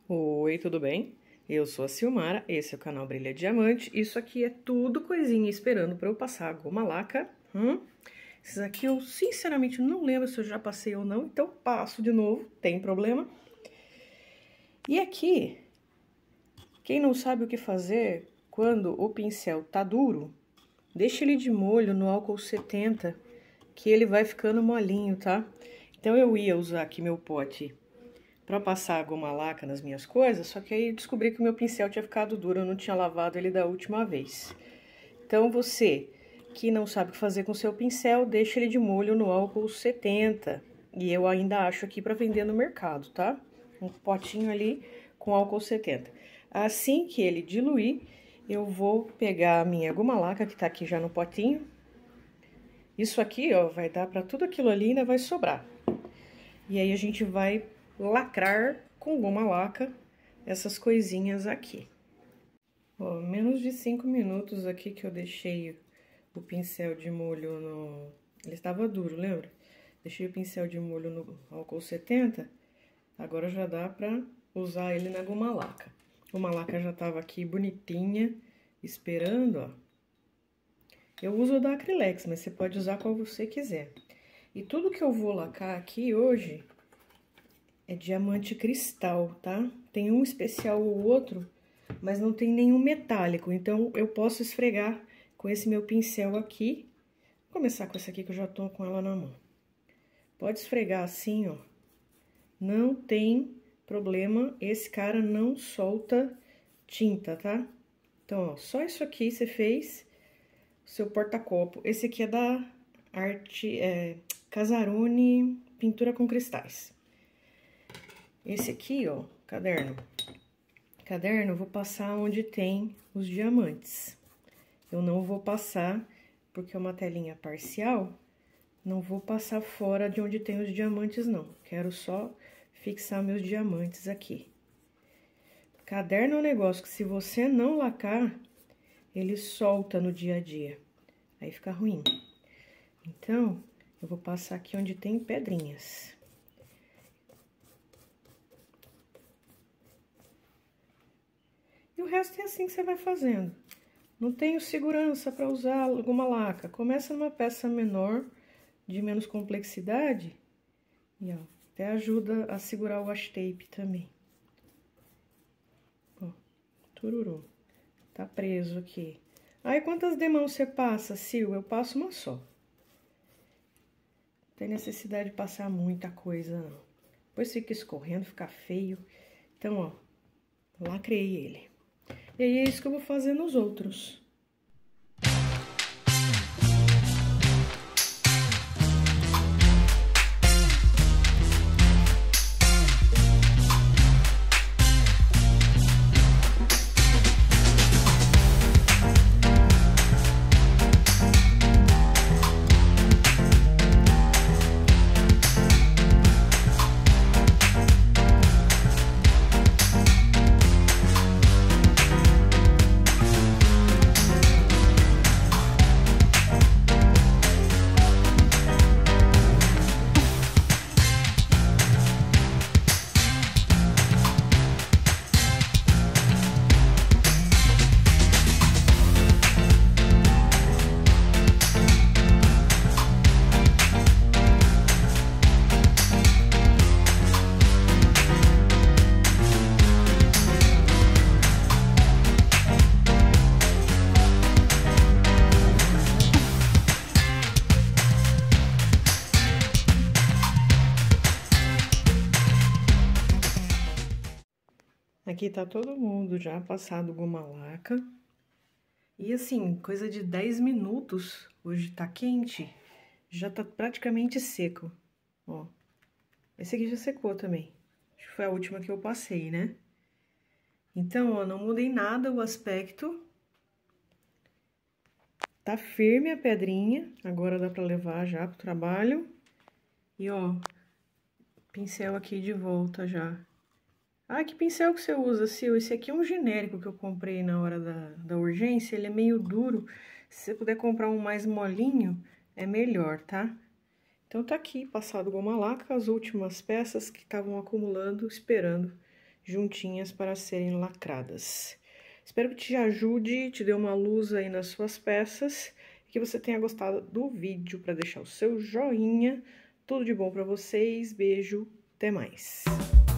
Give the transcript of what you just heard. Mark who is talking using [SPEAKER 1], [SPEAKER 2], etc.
[SPEAKER 1] Oi, tudo bem? Eu sou a Silmara, esse é o canal Brilha Diamante. Isso aqui é tudo coisinha esperando para eu passar a goma laca. Esses aqui eu sinceramente não lembro se eu já passei ou não, então passo de novo, tem problema. E aqui, quem não sabe o que fazer quando o pincel tá duro, deixa ele de molho no álcool 70, que ele vai ficando molinho, tá? Então eu ia usar aqui meu pote para passar a goma laca nas minhas coisas, só que aí descobri que o meu pincel tinha ficado duro, eu não tinha lavado ele da última vez. Então você que não sabe o que fazer com o seu pincel, deixa ele de molho no álcool 70. E eu ainda acho aqui para vender no mercado, tá? Um potinho ali com álcool 70. Assim que ele diluir, eu vou pegar a minha goma laca que tá aqui já no potinho. Isso aqui, ó, vai dar para tudo aquilo ali e ainda vai sobrar. E aí a gente vai lacrar com goma laca essas coisinhas aqui. Ó, menos de 5 minutos aqui que eu deixei o pincel de molho no... Ele estava duro, lembra? Deixei o pincel de molho no álcool 70, agora já dá pra usar ele na goma laca. A goma laca já tava aqui bonitinha, esperando, ó. Eu uso o da Acrylex, mas você pode usar qual você quiser. E tudo que eu vou lacar aqui hoje é diamante cristal, tá? Tem um especial ou outro, mas não tem nenhum metálico. Então, eu posso esfregar com esse meu pincel aqui. Vou começar com essa aqui que eu já tô com ela na mão. Pode esfregar assim, ó. Não tem problema, esse cara não solta tinta, tá? Então, ó, só isso aqui você fez, o seu porta-copo. Esse aqui é da Casarone Pintura com Cristais. Esse aqui, ó, caderno. Caderno eu vou passar onde tem os diamantes. Eu não vou passar, porque é uma telinha parcial, não vou passar fora de onde tem os diamantes, não. Quero só fixar meus diamantes aqui. Caderno é um negócio que se você não lacar, ele solta no dia a dia. Aí fica ruim. Então, eu vou passar aqui onde tem pedrinhas. E o resto é assim que você vai fazendo. Não tenho segurança para usar goma laca. Começa numa peça menor, de menos complexidade. E, ó, até ajuda a segurar o washi tape também. Ó, tururu. Tá preso aqui. Aí, quantas demãos você passa, Sil? Eu passo uma só. Não tem necessidade de passar muita coisa, não. Depois fica escorrendo, fica feio. Então, ó, lacrei ele. E aí, é isso que eu vou fazer nos outros. Aqui tá todo mundo já passado goma laca. E assim, coisa de 10 minutos, hoje tá quente, já tá praticamente seco. Ó, esse aqui já secou também. Acho que foi a última que eu passei, né? Então, ó, não mudei nada o aspecto. Tá firme a pedrinha, agora dá pra levar já pro trabalho. E, ó, pincel aqui de volta já. Ah, que pincel que você usa, Sil? Esse aqui é um genérico que eu comprei na hora da urgência, ele é meio duro. Se você puder comprar um mais molinho, é melhor, tá? Então, tá aqui, passado goma laca, as últimas peças que estavam acumulando, esperando juntinhas para serem lacradas. Espero que te ajude, te dê uma luz aí nas suas peças, que você tenha gostado do vídeo, para deixar o seu joinha. Tudo de bom para vocês, beijo, até mais!